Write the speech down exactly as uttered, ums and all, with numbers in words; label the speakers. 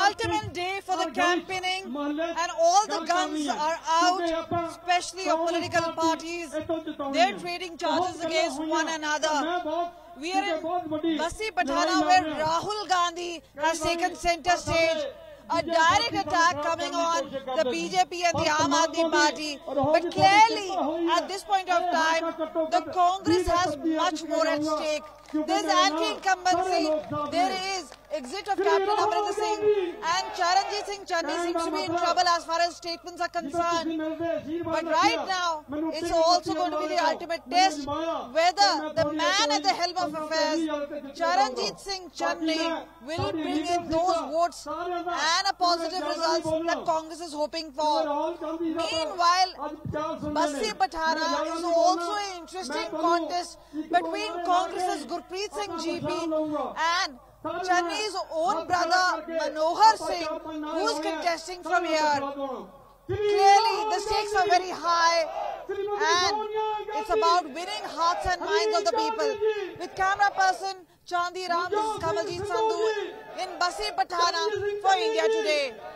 Speaker 1: ultimate day for the campaigning, and all the guns are out, especially of political parties. They're trading charges against one another. We are in Bassi Pathana, where Rahul Gandhi has taken centre stage. A direct attack coming on the B J P and the Aam Aadmi Party. But clearly, at this point of time, the Congress has much more at stake. There's anti-incumbency, there is exit of Captain Amrinder Singh, and Charanjit Singh Channi seems to be in trouble as far as statements are concerned. But right now, it's also going to be the ultimate test whether the man at the helm of affairs, Charanjit Singh Channi, will bring in those votes and a positive result that Congress is hoping for. Meanwhile, Bassi Pathana is also an interesting contest between Congress's Gurpreet Singh G P and Channi's own brother Manohar Singh, who is contesting from here. Clearly, the stakes are very high, and it's about winning hearts and minds of the people. With camera person Chandi Ram, this is Kamaljit Sandhu in Bassi Pathana for India Today.